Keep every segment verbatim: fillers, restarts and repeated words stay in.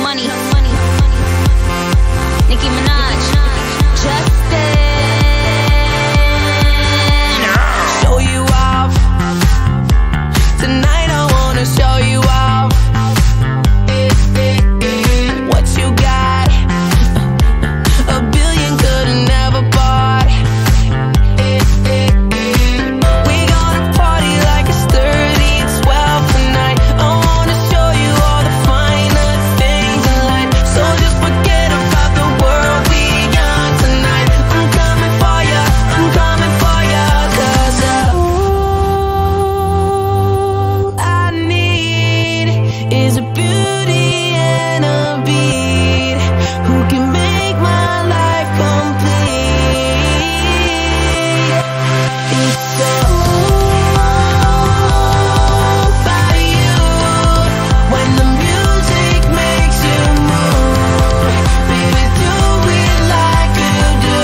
money. Nicki Minaj, Justin. Show you off tonight. I wanna show you off what you got. A billion could've never bought. We gonna party like it's thirty twelve tonight. I wanna show you all the finer things in life. So just forget about the world we got tonight. I'm coming for ya, I'm coming for ya. Cause uh, all I need is a beauty and a beat who can make my life complete. It's all about you. When the music makes you move, baby, do it like you do.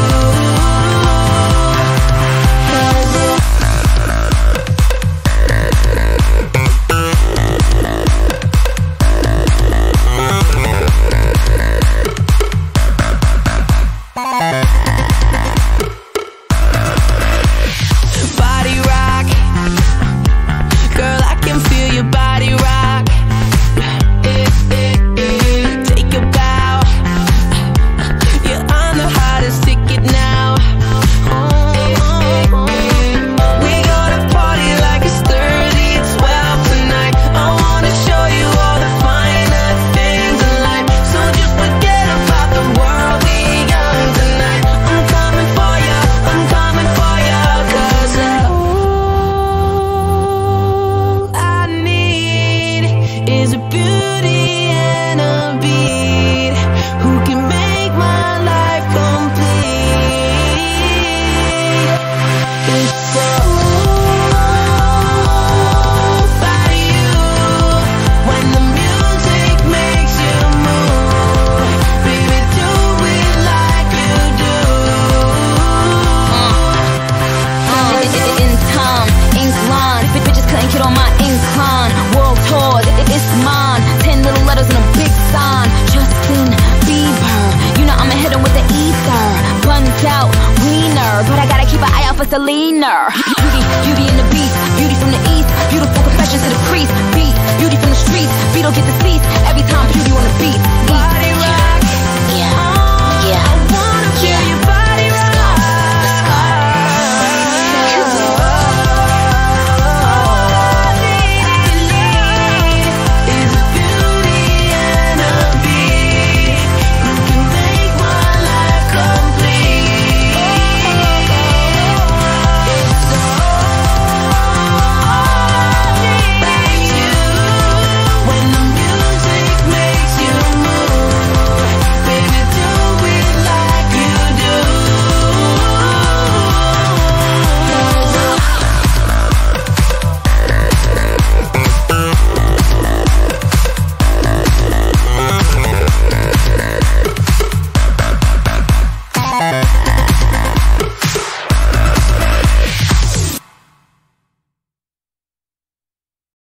'Cause body rock, girl, I can feel your body rock. Take a bow, you're on the hottest ticket now. We gonna party like it's thirty twelve tonight. I wanna show you all the finer things in life. So just forget about the world we got tonight. I'm coming for ya, I'm coming for ya. 'Cause uh, all I need is a beauty and a beat who can make my life complete. It's all about you. When the music makes you move, baby, do it like you do. Uh, it, it, in time, ink line. Big bitches couldn't get on my incline. World tour, it, it, it's mine. Ten little letters and a big sign. Justin Bieber. You know I'ma hit him with the ether. Buns out, wiener. But I gotta keep an eye out for Selena. Beauty, beauty in the beast. Beauty from the east. Beautiful confessions to the priest. Beat, beauty from the streets. Beat don't get the seats. Every time beauty on the beat.